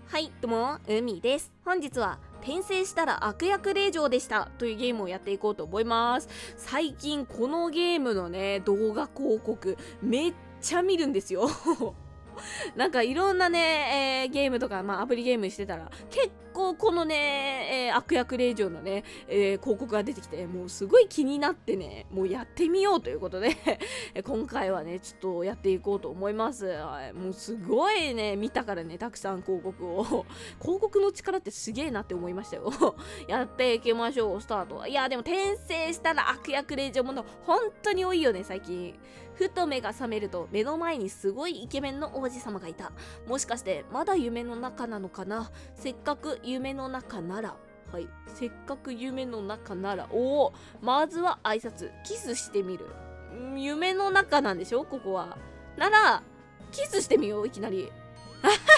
はい、どうも、海です。本日は、転生したら悪役令嬢でしたというゲームをやっていこうと思います。最近このゲームのね、動画広告めっちゃ見るんですよ。なんかいろんなね、ゲームとか、アプリゲームしてたら、結構このね、悪役令嬢のね、広告が出てきて、もうすごい気になってね、もうやってみようということで、今回はね、ちょっとやっていこうと思います。はい、もうすごいね、見たからね、たくさん広告を。広告の力ってすげえなって思いましたよ。やっていきましょう、スタート。いや、でも転生したら悪役令嬢もの、本当に多いよね、最近。ふと目が覚めると目の前にすごいイケメンの王子様がいた。もしかしてまだ夢の中なのかな。せっかく夢の中なら、はい、せっかく夢の中なら、おお、まずは挨拶、キスしてみる。夢の中なんでしょここは。ならキスしてみよう、いきなり。そういう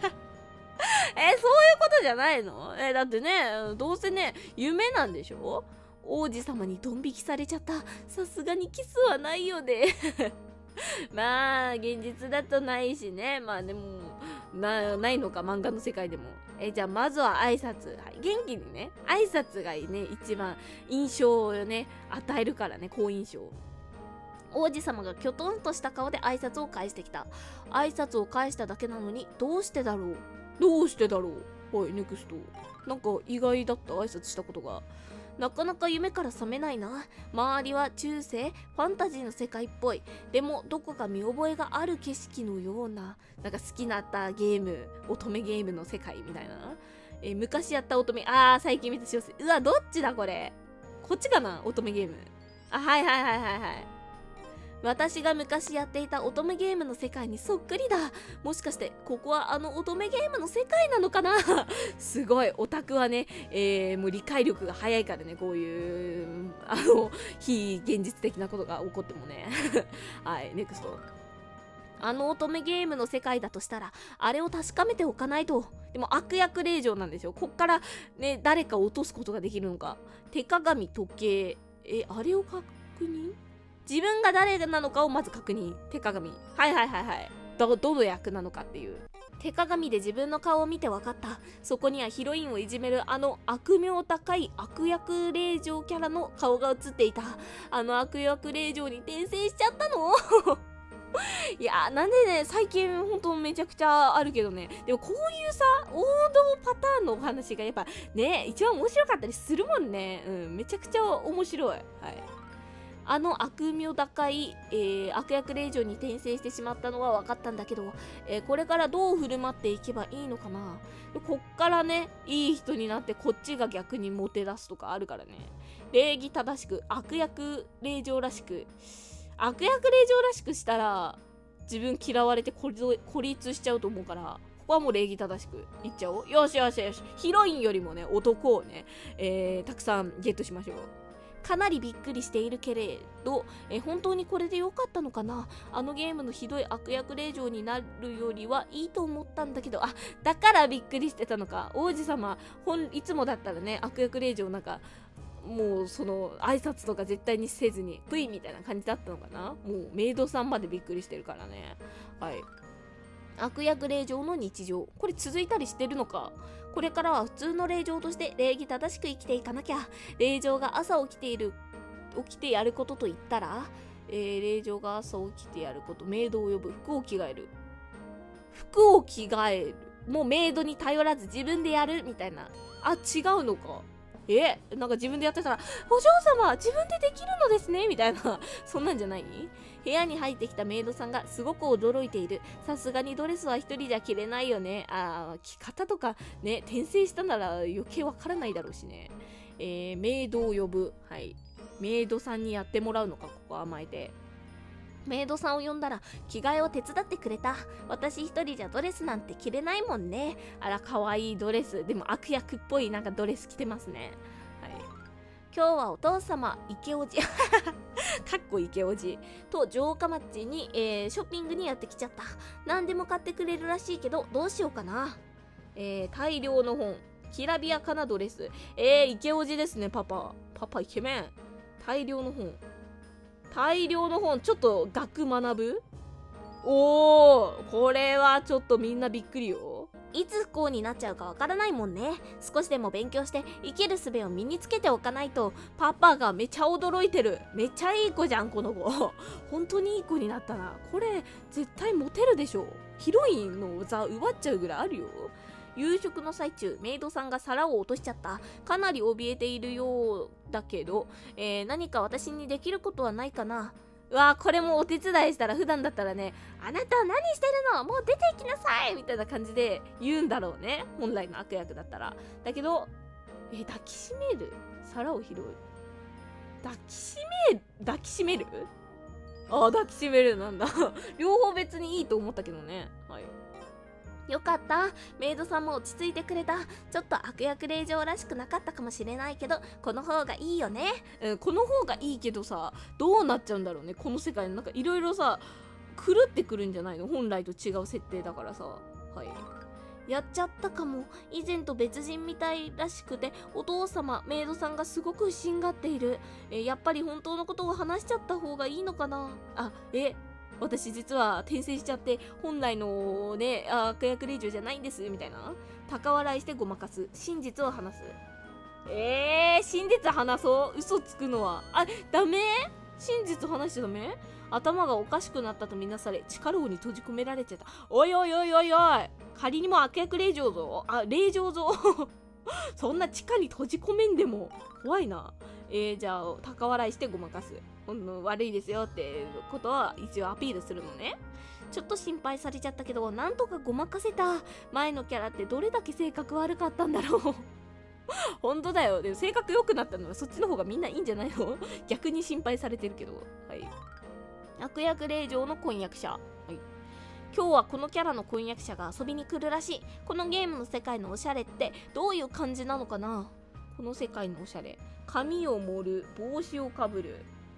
ことじゃないの？だってね、どうせね、夢なんでしょ？王子様にドン引きされちゃった。さすがにキスはないよね。現実だとないしね。でも、ないのか、漫画の世界でも。じゃあまずは挨拶。はい、元気にね、挨拶がね、一番印象をね、与えるからね、好印象。王子様がきょとんとした顔で挨拶を返してきた。挨拶を返しただけなのに、どうしてだろう。はい、ネクスト。なんか意外だった、挨拶したことが。なかなか夢から覚めないな。周りは中世、ファンタジーの世界っぽい。でもどこか見覚えがある景色のような。なんか好きになったゲーム、乙女ゲームの世界みたいな。昔やった乙女、最近見た小説。うわ、どっちだこれ。こっちかな、乙女ゲーム。はい。私が昔やっていた乙女ゲームの世界にそっくりだ。もしかしてここはあの乙女ゲームの世界なのかな。すごいオタクはね、もう理解力が早いからね、こういう非現実的なことが起こってもね。はい、ネクスト。あの乙女ゲームの世界だとしたら、あれを確かめておかないと。でも悪役令嬢なんですよ。こっからね、誰かを落とすことができるのか。手鏡、時計、あれを確認？自分が誰なのかをまず確認。手鏡。はい。どの役なのかっていう。手鏡で自分の顔を見て分かった。そこにはヒロインをいじめるあの悪名高い悪役令嬢キャラの顔が映っていた。あの悪役令嬢に転生しちゃったの？いやなんでね、最近ほんとめちゃくちゃあるけどね。でもこういうさ、王道パターンのお話がやっぱね、一番面白かったりするもんね。めちゃくちゃ面白い。はい。あの悪名高い、悪役令嬢に転生してしまったのは分かったんだけど、これからどう振る舞っていけばいいのかな。こっからね、いい人になってこっちが逆にモテ出すとかあるからね。礼儀正しく、悪役令嬢らしくしたら自分嫌われて孤立しちゃうと思うから、ここはもう礼儀正しくいっちゃおう。よし。ヒロインよりもね、男をね、たくさんゲットしましょう。かなりびっくりしているけれど、本当にこれで良かったのかな。あのゲームのひどい悪役令嬢になるよりはいいと思ったんだけど、だからびっくりしてたのか。王子様、いつもだったらね、悪役令嬢なんか、もうその挨拶とか絶対にせずに、ぷいみたいな感じだったのかな。もうメイドさんまでびっくりしてるからね。はい。悪役令嬢の日常。これ続いたりしてるのか。これからは普通の令嬢として礼儀正しく生きていかなきゃ。令嬢が朝起きてやることと言ったら、令嬢が朝起きてやること、メイドを呼ぶ、服を着替える。もうメイドに頼らず自分でやるみたいな。違うのか。なんか自分でやってたら、お嬢様自分でできるのですねみたいな。そんなんじゃない？部屋に入ってきたメイドさんがすごく驚いている。さすがにドレスは一人じゃ着れないよね。着方とかね、転生したなら余計わからないだろうしね。メイドを呼ぶ。はい。メイドさんにやってもらうのか、ここ甘えて。メイドさんを呼んだら着替えを手伝ってくれた。私一人じゃドレスなんて着れないもんね。あら、かわいいドレス。でも悪役っぽいなんかドレス着てますね。はい。今日はお父様、池おじかっこ池おじと城下町に、ショッピングにやってきちゃった。何でも買ってくれるらしいけどどうしようかな。大量の本、きらびやかなドレス。池おじですね。パパイケメン。大量の本、ちょっと学ぶ。これはちょっとみんなびっくりよ。 いつ不幸になっちゃうかわからないもんね。少しでも勉強して生きる術を身につけておかないと。パパがめちゃ驚いてる。めっちゃいい子じゃんこの子。本当にいい子になったな。これ絶対モテるでしょ。ヒロインの座奪っちゃうぐらいあるよ。夕食の最中、メイドさんが皿を落としちゃった。かなり怯えているようだけど、何か私にできることはないかな。うわー、これもお手伝いしたら、普段だったらね、あなた何してるの、もう出て行きなさいみたいな感じで言うんだろうね、本来の悪役だったら。だけど抱きしめる、皿を拾う、抱きしめる、ああ、抱きしめるなんだ。両方別にいいと思ったけどね。はい、よかった。メイドさんも落ち着いてくれた。ちょっと悪役令嬢らしくなかったかもしれないけど、この方がいいよね。この方がいいけどさ、どうなっちゃうんだろうね、この世界の。なんかいろいろさ、狂ってくるんじゃないの、本来と違う設定だからさ。はい、やっちゃったかも。以前と別人みたいらしくて、お父様、メイドさんがすごく不審がっている。やっぱり本当のことを話しちゃった方がいいのかな。私実は転生しちゃって本来のね悪役令嬢じゃないんですみたいな。高笑いしてごまかす。真実を話す。真実話そう。嘘つくのはダメ。真実話しちゃダメ。頭がおかしくなったとみなされ地下牢に閉じ込められちゃった。おいおいおいおいおい、仮にも悪役令嬢ぞ。令嬢ぞ。そんな地下に閉じ込めんでも怖いな。じゃあ高笑いしてごまかす。悪いですよってことは一応アピールするのね。ちょっと心配されちゃったけど、なんとかごまかせた。前のキャラってどれだけ性格悪かったんだろう。本当だよ。でも性格良くなったのはそっちの方がみんないいんじゃないの。逆に心配されてるけど。はい、悪役令嬢の婚約者。はい、今日はこのキャラの婚約者が遊びに来るらしい。このゲームの世界のおしゃれってどういう感じなのかな。この世界のおしゃれ、髪を盛る、帽子をかぶる。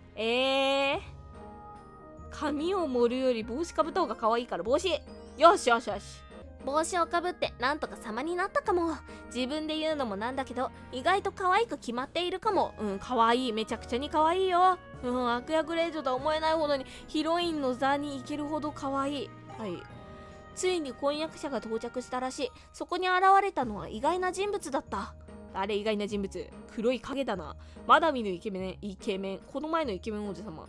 髪を盛るより帽子かぶった方が可愛いから帽子。よしよしよし。帽子をかぶってなんとか様になったかも。自分で言うのもなんだけど、意外と可愛く決まっているかも。可愛い。めちゃくちゃに可愛いよ。悪役令嬢とは思えないほどにヒロインの座に行けるほど可愛い。はい、ついに婚約者が到着したらしい。そこに現れたのは意外な人物だった。あれ意外な人物、黒い影だな。まだ見ぬイケメン、この前のイケメン王子様。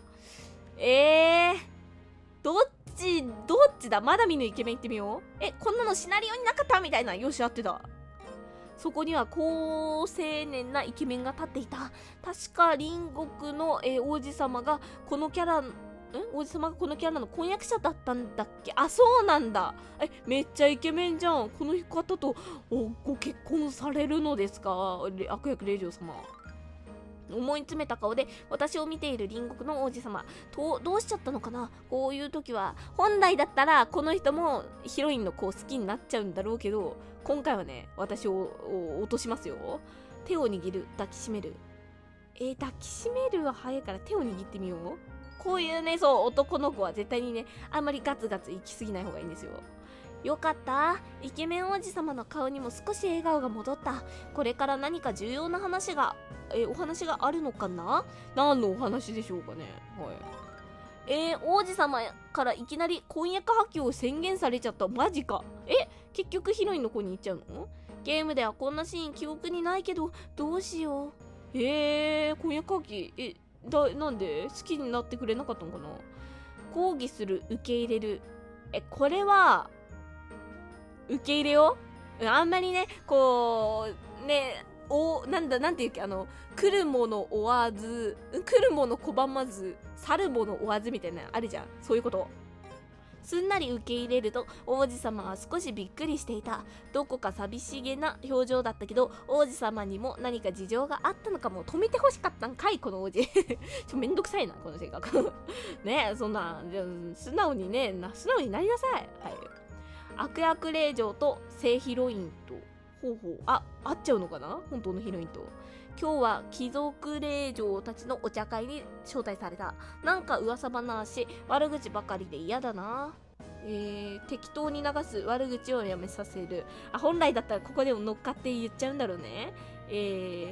どっちだ。まだ見ぬイケメン行ってみよう。こんなのシナリオになかったみたいな。よし、合ってた。そこには高青年なイケメンが立っていた。確か隣国の、王子様がこのキャラの婚約者だったんだっけ。そうなんだ。めっちゃイケメンじゃん。この方とご結婚されるのですか、悪役令嬢様。思い詰めた顔で私を見ている隣国の王子様。どうしちゃったのかな。こういう時は本来だったらこの人もヒロインの子を好きになっちゃうんだろうけど、今回はね私を落としますよ。手を握る、抱きしめる。抱きしめるは早いから手を握ってみよう。こういうね、男の子は絶対にね、あんまりガツガツ行き過ぎない方がいいんですよ。よかった。イケメン王子様の顔にも少し笑顔が戻った。これから何か重要な話が、お話があるのかな。何のお話でしょうかね。はい。王子様からいきなり婚約破棄を宣言されちゃった。マジか。結局ヒロインの子に行っちゃうの。ゲームではこんなシーン記憶にないけど、どうしよう。婚約破棄。なんで好きになってくれなかったのかな。抗議する、受け入れる。これは受け入れよう。あんまりね、こうね、なんていうっけ、来るもの追わず、来るもの拒まず、去るもの追わずみたいなのあるじゃん。そういうこと。すんなり受け入れると王子様は少しびっくりしていた。どこか寂しげな表情だったけど、王子様にも何か事情があったのかも。止めてほしかったんかいこの王子。めんどくさいなこの性格。ねえ、そんな素直になりなさい。はい。悪役令嬢と正ヒロインと合っちゃうのかな、本当のヒロインと。今日は貴族令嬢たちのお茶会に招待された。なんか噂話、悪口ばかりで嫌だな。適当に流す、悪口をやめさせる。本来だったらここでも乗っかって言っちゃうんだろうね。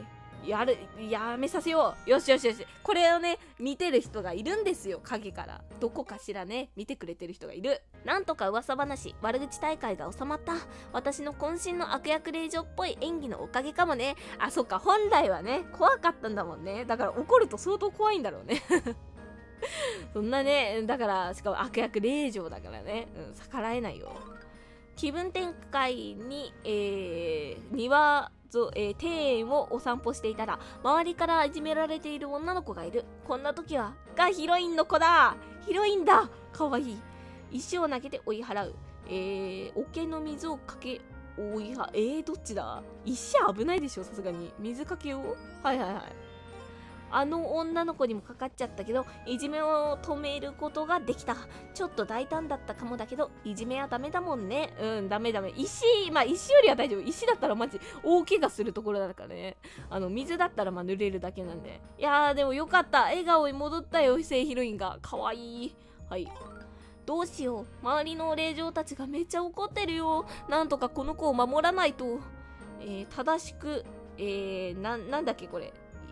やめさせよう。よしよしよし。これをね、見てる人がいるんですよ、影から。どこかしらね、見てくれてる人がいる。なんとか噂話、悪口大会が収まった。私の渾身の悪役令嬢っぽい演技のおかげかもね。あ、そっか、本来はね、怖かったんだもんね。だから怒ると相当怖いんだろうね。そんなね、だから、しかも悪役令嬢だからね、逆らえないよ。気分転換に、庭庭園をお散歩していたら、周りからいじめられている女の子がいる。こんな時はヒロインの子だ。ヒロインだ。かわいい。石を投げて追い払う。桶の水をかけ追いどっちだ。石危ないでしょ、さすがに。水かけよう。はいはいはい。あの女の子にもかかっちゃったけど、いじめを止めることができた。ちょっと大胆だったかもだけど、いじめはダメだもんね。ダメ。石よりは大丈夫。石だったらマジ大怪我するところだからね。水だったら濡れるだけなんで。いやー、でもよかった。笑顔に戻ったよ、正ヒロインが。かわいい。はい。どうしよう。周りの令嬢たちがめっちゃ怒ってるよ。なんとかこの子を守らないと。正しく、なんだっけこれ。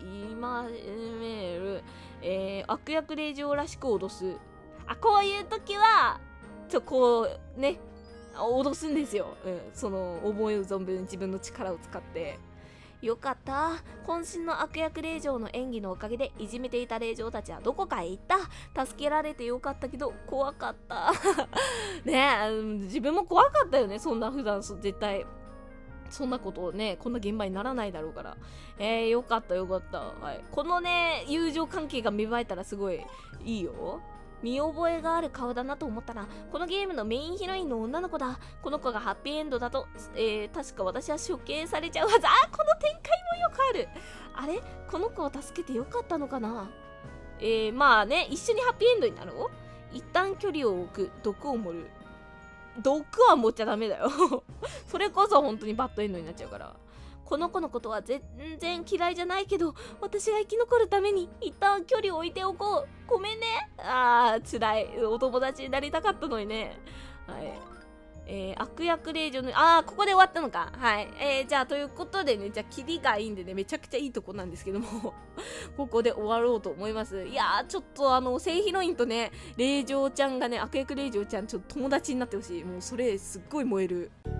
悪役令嬢らしく脅す。こういう時はこうね、脅すんですよ。その思う存分自分の力を使って。よかった。渾身の悪役令嬢の演技のおかげでいじめていた令嬢たちはどこかへ行った。助けられてよかったけど怖かったねえ、自分も怖かったよね。そんな普段絶対そんなことをね、こんな現場にならないだろうから。よかった。はい。このね、友情関係が芽生えたらすごいいいよ。見覚えがある顔だなと思ったら、このゲームのメインヒロインの女の子だ。この子がハッピーエンドだと、確か私は処刑されちゃうはず。この展開もよくある。あれこの子を助けてよかったのかな。まあね、一緒にハッピーエンドになろう。一旦距離を置く、毒を盛る。毒は持っちゃダメだよそれこそ本当にバッドエンドになっちゃうから。この子のことは全然嫌いじゃないけど、私が生き残るために一旦距離を置いておこう。ごめんね。辛い。お友達になりたかったのにね。はい。悪役令嬢のここで終わったのか。はい。じゃあということでね、じゃあキリがいいんでね、めちゃくちゃいいとこなんですけどもここで終わろうと思います。いやー、ちょっと正ヒロインとね、令嬢ちゃんがね、悪役令嬢ちゃんちょっと友達になってほしい。もうそれすっごい燃える。